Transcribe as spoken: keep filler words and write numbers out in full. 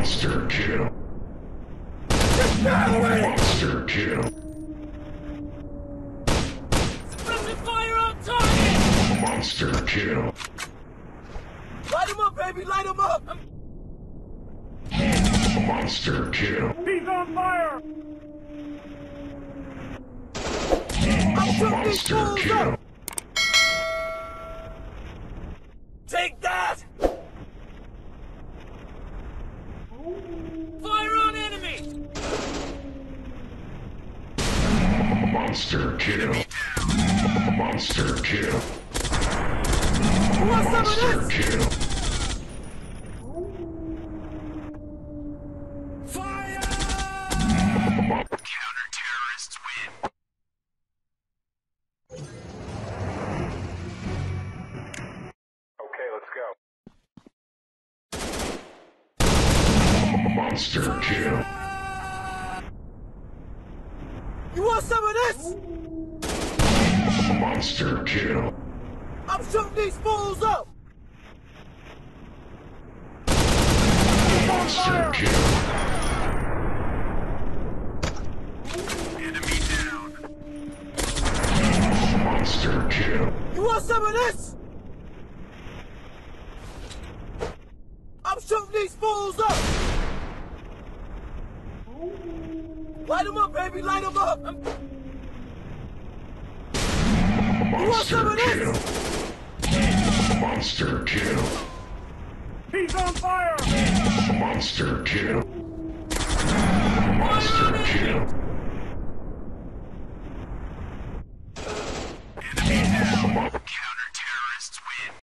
Monster kill. Monster kill. Suppressive fire on target! Monster kill. Light him up, baby! Light him up! Monster kill. He's on fire! I'm shooting these Monster fools kill. up! Take that! Fire on enemy! Monster kill. Monster kill. You want some of Monster this? kill. Fire! Counter-terrorists win. Okay, let's go. Monster kill. You want some of this? Monster kill. I'm shooting these fools up! Monster kill. Enemy down. Monster kill. You want some of this? I'm shooting these fools up! Light them up, baby! Light them up! You want some Monster of kill. this? Monster kill. He's on fire! Monster kill. Monster kill.